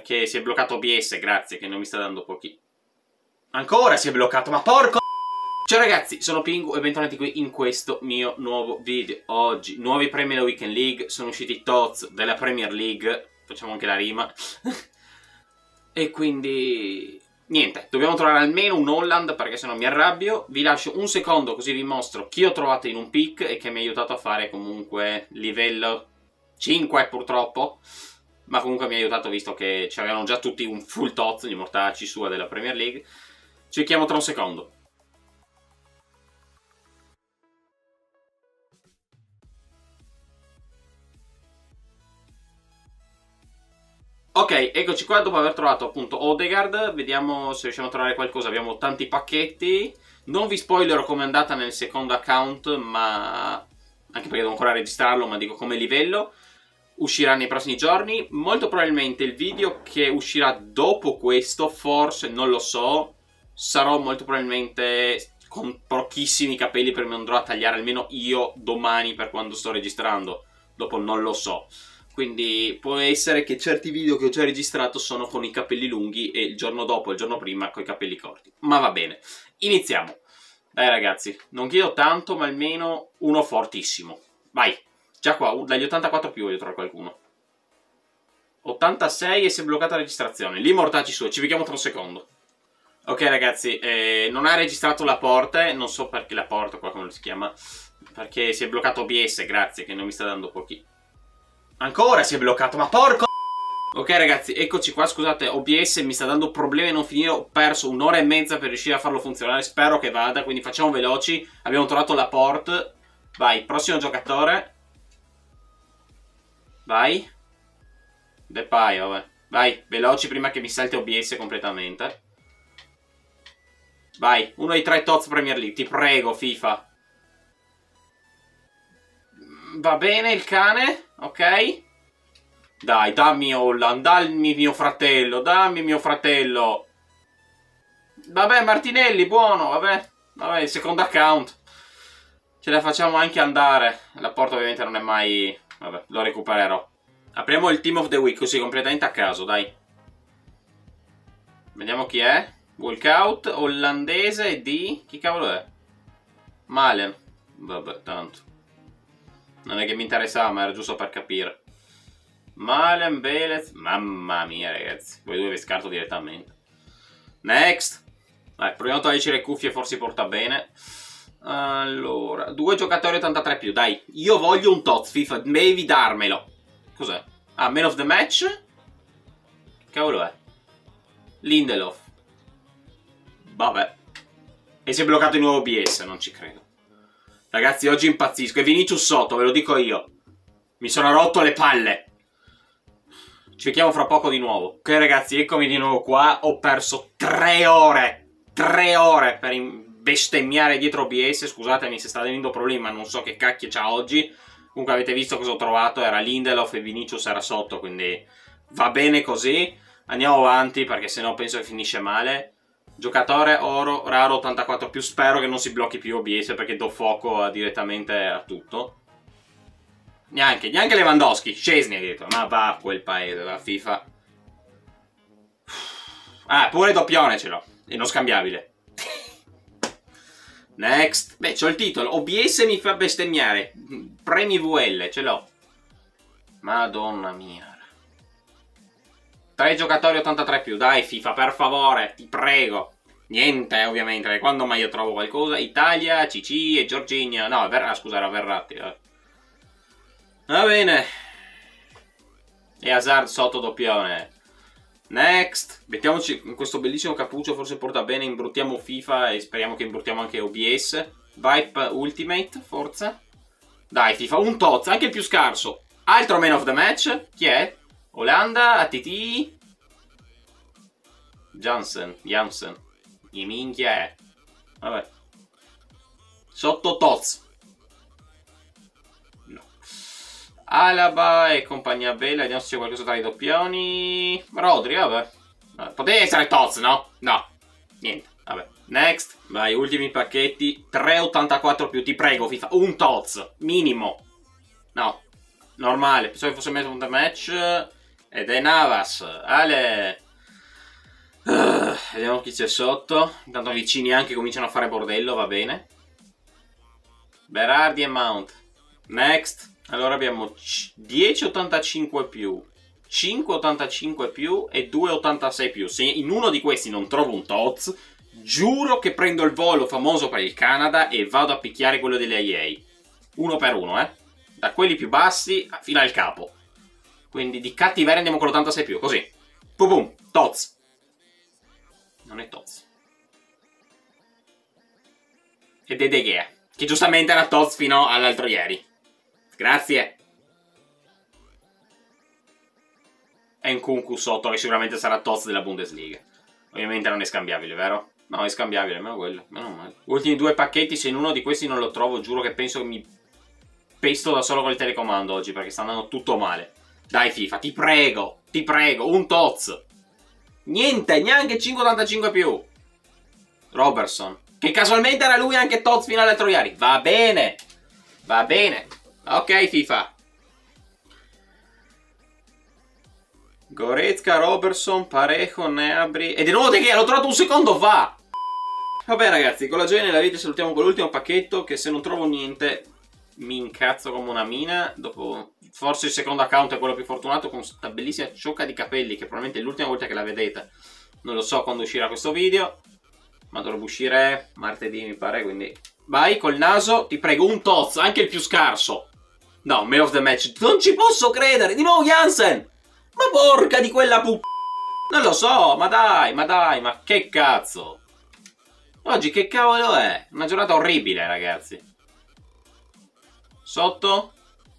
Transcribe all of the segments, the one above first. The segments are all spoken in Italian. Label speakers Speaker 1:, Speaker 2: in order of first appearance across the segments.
Speaker 1: perché si è bloccato OBS, grazie, che non mi sta dando pochi. Ancora si è bloccato, ma porco... Ciao ragazzi, sono Pingu e bentornati qui in questo mio nuovo video. Oggi, nuovi premi della Weekend League, sono usciti i TOTS della Premier League, facciamo anche la rima. E quindi... niente, dobbiamo trovare almeno un Holland perché sennò mi arrabbio. Vi lascio un secondo così vi mostro chi ho trovato in un pick e che mi ha aiutato a fare comunque livello 5 purtroppo. Ma comunque mi ha aiutato visto che ci avevano già tutti un full TOTS di mortacci sua della Premier League. Ci chiamo tra un secondo. Ok, eccoci qua dopo aver trovato appunto Odegaard. Vediamo se riusciamo a trovare qualcosa. Abbiamo tanti pacchetti. Non vi spoilerò come è andata nel secondo account, ma... anche perché devo ancora registrarlo, ma dico come livello. Uscirà nei prossimi giorni. Molto probabilmente il video che uscirà dopo questo, forse, non lo so, sarò molto probabilmente con pochissimi capelli perché mi andrò a tagliare almeno io domani per quando sto registrando. Dopo non lo so. Quindi può essere che certi video che ho già registrato sono con i capelli lunghi e il giorno dopo, il giorno prima, con i capelli corti. Ma va bene. Iniziamo. Dai ragazzi, non chiedo tanto, ma almeno uno fortissimo. Vai. Già qua, dagli 84 più voglio trovare qualcuno. 86 e si è bloccata la registrazione. Lì mortacci su, ci vediamo tra un secondo. Ok ragazzi, non ha registrato la porta, non so perché la porta, qua come si chiama. Perché si è bloccato OBS, grazie, che non mi sta dando pochi. Ancora si è bloccato, ma porco... Ok ragazzi, eccoci qua, scusate, OBS mi sta dando problemi a non finire, ho perso un'ora e mezza per riuscire a farlo funzionare, spero che vada, quindi facciamo veloci. Abbiamo trovato la port. Vai, prossimo giocatore. Vai. Depay, vabbè. Vai, veloci prima che mi salti OBS completamente. Vai, uno dei 3 TOTS Premier League, ti prego FIFA. Va bene il cane, ok. Dai, dammi Holland, dammi mio fratello, dammi mio fratello. Vabbè, Martinelli, buono, vabbè. Vabbè, il secondo account. Ce la facciamo anche andare. La porta ovviamente non è mai... vabbè, lo recupererò. Apriamo il Team of the Week, così completamente a caso, dai. Vediamo chi è. Walkout, olandese di... chi cavolo è? Malen. Vabbè, tanto. Non è che mi interessava, ma era giusto per capire. Malen, Belez. Mamma mia, ragazzi. Voi due vi scarto direttamente. Next. Dai, proviamo a toglierci le cuffie, forse porta bene. Allora, 2 giocatori 83 più. Dai, io voglio un TOTS, FIFA. Devi darmelo. Cos'è? Ah, Man of the Match? Che cavolo è? Lindelof. Vabbè. E si è bloccato di nuovo OBS, non ci credo. Ragazzi, oggi impazzisco. E Vinicius sotto, ve lo dico io. Mi sono rotto le palle. Ci vediamo fra poco di nuovo. Ok ragazzi, eccomi di nuovo qua. Ho perso 3 ore. 3 ore per bestemmiare dietro OBS. Scusatemi se sta avendo problemi, ma non so che cacchio c'ha oggi. Comunque avete visto cosa ho trovato. Era Lindelof e Vinicius era sotto, quindi va bene così. Andiamo avanti perché sennò penso che finisce male. Giocatore oro raro 84 più. Spero che non si blocchi più OBS perché do fuoco direttamente a tutto. Neanche Lewandowski, Szczesny ha detto, ma va a quel paese, la FIFA. Ah, pure doppione ce l'ho, e non scambiabile. Next. Beh, c'ho il titolo, OBS mi fa bestemmiare. Premi VL, ce l'ho. Madonna mia. 3 giocatori 83 più, dai FIFA, per favore, ti prego. Niente, ovviamente, perché quando mai io trovo qualcosa. Italia, CC e Jorginho. No, scusa, era Verratti. Va bene. E Hazard sotto doppione. Next. Mettiamoci in questo bellissimo cappuccio. Forse porta bene. Imbruttiamo FIFA e speriamo che imbruttiamo anche OBS. Vibe Ultimate, forza. Dai FIFA, un TOTS, anche il più scarso. Altro Man of the Match. Chi è? Olanda, ATT. Jansen. Che minchia è? Vabbè. Sotto TOTS. Alaba e compagnia bella. Vediamo se c'è qualcosa tra i doppioni. Rodri, vabbè. Poteva essere TOTS, no? No. Niente, vabbè. Next. Vai, ultimi pacchetti. 3,84 più, ti prego, FIFA. Un TOTS. Minimo. No. Normale. Pensavo che fosse Man of the Match. Ed è Navas. Ale. Vediamo chi c'è sotto. Intanto vicini anche cominciano a fare bordello, va bene. Berardi e Mount. Next. Allora abbiamo 10,85 più, 5,85 più e 2,86 più. Se in uno di questi non trovo un Tots, giuro che prendo il volo famoso per il Canada e vado a picchiare quello delle IA. Uno per uno, da quelli più bassi fino al capo. Quindi di cattiveria andiamo con l'86 più, così. Pum pum, Tots. Non è Tots. Ed è De Gea, che giustamente era Tots fino all'altro ieri. Grazie. E Nkunku sotto, che sicuramente sarà Tots della Bundesliga. Ovviamente non è scambiabile, vero? No, è scambiabile, almeno quello. Meno male. Ultimi due pacchetti, se in uno di questi non lo trovo, giuro che penso che mi pesto da solo col telecomando oggi, perché sta andando tutto male. Dai FIFA, ti prego, un Tots. Niente, neanche 5,85 più. Robertson, che casualmente era lui anche Tots fino all'altro ieri. Va bene, va bene. Ok FIFA. Goretzka, Robertson, Parejo, Gnabry. E di nuovo De Gea, l'ho trovato un secondo fa. Vabbè ragazzi, con la gioia nella vita salutiamo con l'ultimo pacchetto, che se non trovo niente mi incazzo come una mina. Dopo, forse il secondo account è quello più fortunato, con questa bellissima ciocca di capelli, che probabilmente è l'ultima volta che la vedete. Non lo so quando uscirà questo video, ma dovrebbe uscire martedì mi pare, quindi... Vai, col naso, ti prego, un Tots, anche il più scarso. No, man of the match, non ci posso credere, di nuovo Jansen! Ma porca di quella Non lo so, ma dai, ma che cazzo? Oggi che cavolo è? Una giornata orribile, ragazzi. Sotto?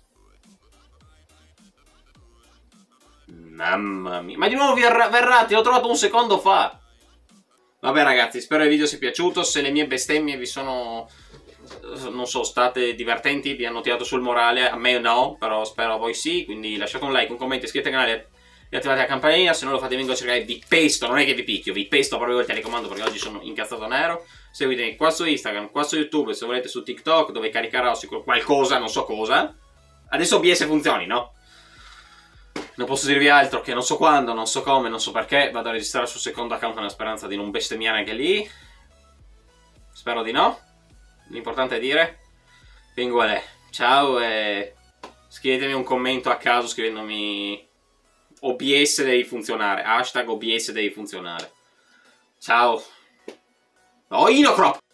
Speaker 1: Mamma mia. Ma di nuovo Verratti, l'ho trovato un secondo fa. Vabbè ragazzi, spero il video sia piaciuto. Se le mie bestemmie vi sono, non so, state divertenti, vi hanno tirato sul morale, a me no, però spero a voi sì. Quindi lasciate un like, un commento, iscrivetevi al canale e attivate la campanellina. Se non lo fate vengo a cercare, vi pesto, non è che vi picchio, vi pesto proprio il telecomando perché oggi sono incazzato nero. Seguitemi qua su Instagram, qua su YouTube, se volete su TikTok, dove caricherò sicuro qualcosa, non so cosa. Adesso OBS funzioni, no? Non posso dirvi altro che non so quando, non so come, non so perché. Vado a registrare sul secondo account nella speranza di non bestemmiare anche lì. Spero di no. L'importante è dire Pinguale, ciao, e scrivetemi un commento a caso scrivendomi OBS devi funzionare, hashtag OBS devi funzionare. Ciao. Oh, Inocrop!